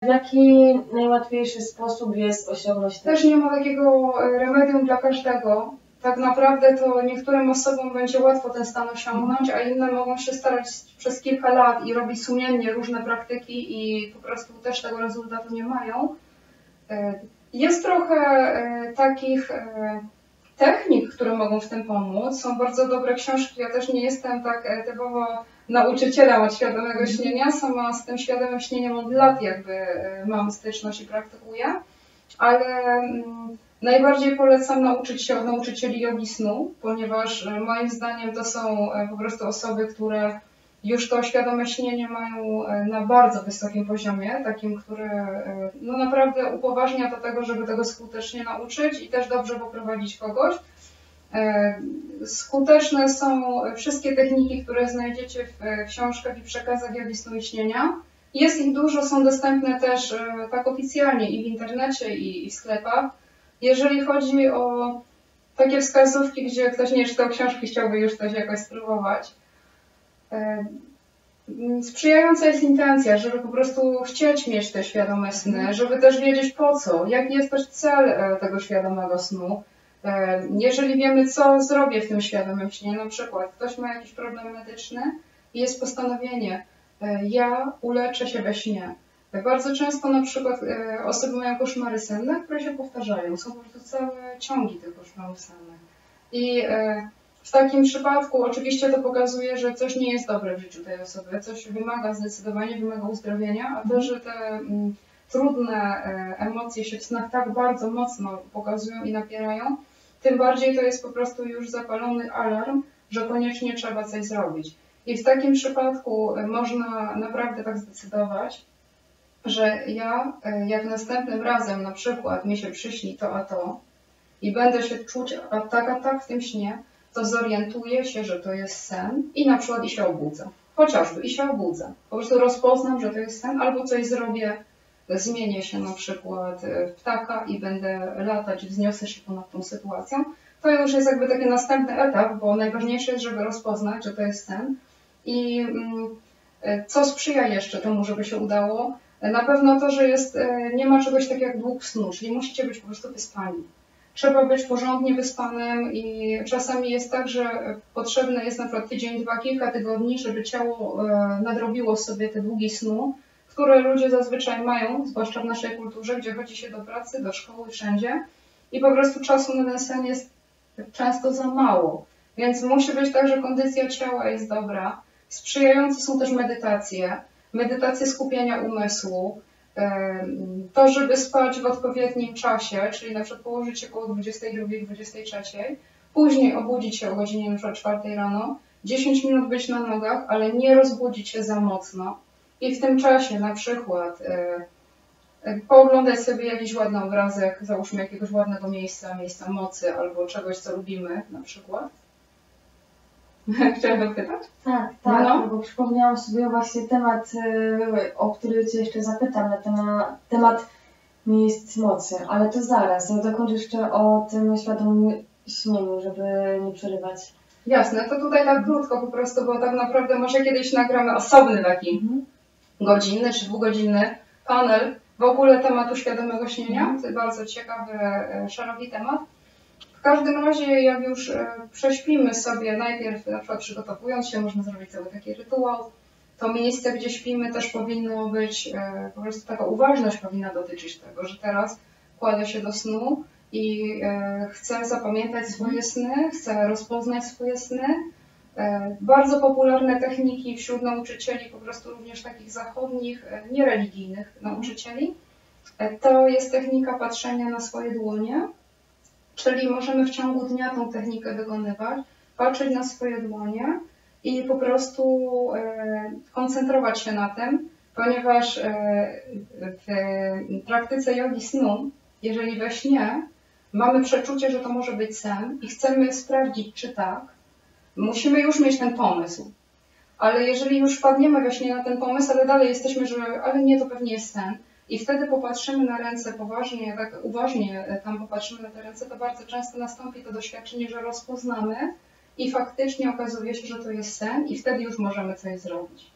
W jaki najłatwiejszy sposób jest osiągnąć to? Też nie ma takiego remedium dla każdego. Tak naprawdę to niektórym osobom będzie łatwo ten stan osiągnąć, a inne mogą się starać przez kilka lat i robić sumiennie różne praktyki i po prostu też tego rezultatu nie mają. Jest trochę takich technik, które mogą w tym pomóc. Są bardzo dobre książki. Ja też nie jestem tak typowo nauczycielem od świadomego śnienia. Sama z tym świadomym śnieniem od lat jakby mam styczność i praktykuję. Ale najbardziej polecam nauczyć się od nauczycieli jogi snu, ponieważ moim zdaniem to są po prostu osoby, które już to świadome śnienie mają na bardzo wysokim poziomie, takim, który no naprawdę upoważnia do tego, żeby tego skutecznie nauczyć i też dobrze poprowadzić kogoś. Skuteczne są wszystkie techniki, które znajdziecie w książkach i przekazach jogi snu i śnienia. Jest ich dużo, są dostępne też tak oficjalnie i w internecie, i w sklepach. Jeżeli chodzi o takie wskazówki, gdzie ktoś nie czytał książki, chciałby już coś jakoś spróbować, sprzyjająca jest intencja, żeby po prostu chcieć mieć te świadome sny, żeby też wiedzieć po co, jaki jest też cel tego świadomego snu. Jeżeli wiemy, co zrobię w tym świadomym śnie, na przykład ktoś ma jakiś problem medyczny i jest postanowienie, ja uleczę się we śnie. Bardzo często na przykład osoby mają koszmary senne, które się powtarzają. Są po prostu całe ciągi tych koszmarów sennych. I w takim przypadku oczywiście to pokazuje, że coś nie jest dobre w życiu tej osoby, coś zdecydowanie wymaga uzdrowienia, a to, że te trudne emocje się w snach tak bardzo mocno pokazują i napierają, tym bardziej to jest po prostu już zapalony alarm, że koniecznie trzeba coś zrobić. I w takim przypadku można naprawdę tak zdecydować, że ja jak następnym razem na przykład mi się przyśni to a to i będę się czuć a tak w tym śnie, to zorientuję się, że to jest sen i na przykład i się obudzę. Chociażby i się obudzę. Po prostu rozpoznam, że to jest sen albo coś zrobię, zmienię się na przykład w ptaka i będę latać, wzniosę się ponad tą sytuacją. To już jest jakby taki następny etap, bo najważniejsze jest, żeby rozpoznać, że to jest sen. I co sprzyja jeszcze temu, żeby się udało? Na pewno to, że nie ma czegoś takiego jak dług snu, czyli musicie być po prostu wyspani. Trzeba być porządnie wyspanym i czasami jest tak, że potrzebne jest na przykład tydzień, dwa, kilka tygodni, żeby ciało nadrobiło sobie te długi snu, które ludzie zazwyczaj mają, zwłaszcza w naszej kulturze, gdzie chodzi się do pracy, do szkoły, wszędzie. I po prostu czasu na ten sen jest często za mało. Więc musi być tak, że kondycja ciała jest dobra. Sprzyjające są też medytacje skupienia umysłu. To, żeby spać w odpowiednim czasie, czyli na przykład położyć się około 22-23, później obudzić się o godzinie na przykład 4 rano, 10 minut być na nogach, ale nie rozbudzić się za mocno. I w tym czasie na przykład pooglądać sobie jakiś ładny obrazek, załóżmy jakiegoś ładnego miejsca mocy albo czegoś, co lubimy na przykład. Chciałam dopytać? Tak, no. Bo przypomniałam sobie właśnie temat, o który Cię jeszcze zapytam, na temat miejsc mocy, ale to zaraz, ja dokończę jeszcze o tym świadomym śnieniu, żeby nie przerywać. Jasne, to tutaj tak krótko po prostu, bo tak naprawdę może kiedyś nagramy osobny taki godzinny czy dwugodzinny panel w ogóle tematu świadomego śnienia. To jest bardzo ciekawy, szeroki temat. W każdym razie, jak już prześpimy sobie, najpierw na przykład przygotowując się, można zrobić cały taki rytuał, to miejsce, gdzie śpimy, też powinno być, po prostu taka uważność powinna dotyczyć tego, że teraz kładę się do snu i chcę zapamiętać swoje sny, chcę rozpoznać swoje sny. Bardzo popularne techniki wśród nauczycieli, po prostu również takich zachodnich, niereligijnych nauczycieli, to jest technika patrzenia na swoje dłonie. Czyli możemy w ciągu dnia tą technikę wykonywać, patrzeć na swoje dłonie i po prostu koncentrować się na tym, ponieważ w praktyce jogi snu, jeżeli we śnie mamy przeczucie, że to może być sen i chcemy sprawdzić, czy tak, musimy już mieć ten pomysł. Ale jeżeli już wpadniemy we śnie na ten pomysł, ale dalej jesteśmy, że ale nie, to pewnie jest sen, i wtedy popatrzymy na ręce poważnie, tak uważnie tam popatrzymy na te ręce, to bardzo często nastąpi to doświadczenie, że rozpoznamy i faktycznie okazuje się, że to jest sen i wtedy już możemy coś zrobić.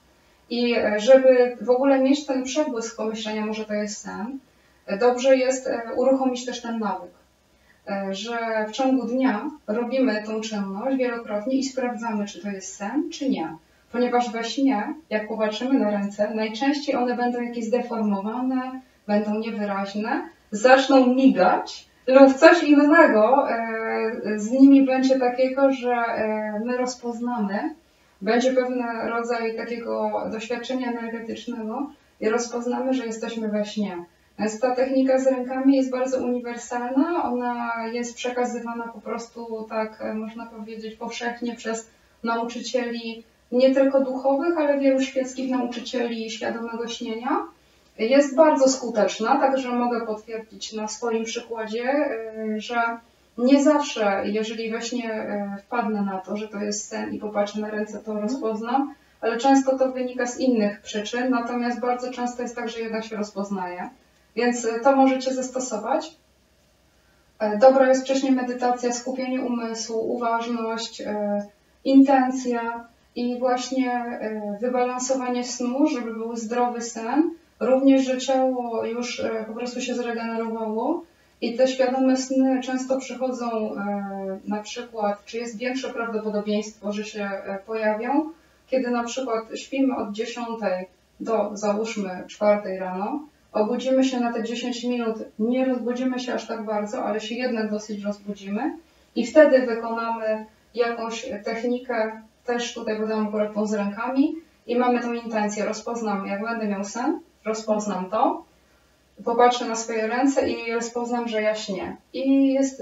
I żeby w ogóle mieć ten przebłysk pomyślenia, może to jest sen, dobrze jest uruchomić też ten nawyk, że w ciągu dnia robimy tą czynność wielokrotnie i sprawdzamy, czy to jest sen, czy nie. Ponieważ we śnie, jak popatrzymy na ręce, najczęściej one będą jakieś zdeformowane, będą niewyraźne, zaczną migać lub coś innego z nimi będzie takiego, że my rozpoznamy, będzie pewien rodzaj takiego doświadczenia energetycznego i rozpoznamy, że jesteśmy we śnie. Więc ta technika z rękami jest bardzo uniwersalna, ona jest przekazywana po prostu tak, można powiedzieć, powszechnie przez nauczycieli nie tylko duchowych, ale wielu świeckich nauczycieli świadomego śnienia. Jest bardzo skuteczna, także mogę potwierdzić na swoim przykładzie, że nie zawsze, jeżeli we śnie wpadnę na to, że to jest sen i popatrzę na ręce, to rozpoznam, ale często to wynika z innych przyczyn, natomiast bardzo często jest tak, że jednak się rozpoznaje. Więc to możecie zastosować. Dobra jest wcześniej medytacja, skupienie umysłu, uważność, intencja i właśnie wybalansowanie snu, żeby był zdrowy sen. Również, że ciało już po prostu się zregenerowało i te świadome sny często przychodzą na przykład, czy jest większe prawdopodobieństwo, że się pojawią, kiedy na przykład śpimy od 10 do załóżmy 4 rano, obudzimy się na te 10 minut, nie rozbudzimy się aż tak bardzo, ale się jednak dosyć rozbudzimy i wtedy wykonamy jakąś technikę, też tutaj podam akurat tą z rękami i mamy tą intencję, rozpoznam, jak będę miał sen, rozpoznam to, popatrzę na swoje ręce i rozpoznam, że ja śnię. I jest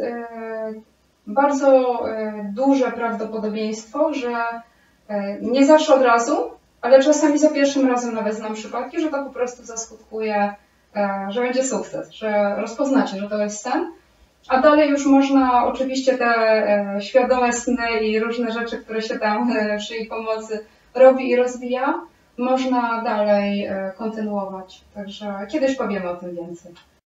bardzo duże prawdopodobieństwo, że nie zawsze od razu, ale czasami za pierwszym razem nawet znam przypadki, że to po prostu zaskutkuje, że będzie sukces, że rozpoznacie, że to jest sen. A dalej już można oczywiście te świadome sny i różne rzeczy, które się tam przy ich pomocy robi i rozwija, można dalej kontynuować. Także kiedyś powiemy o tym więcej.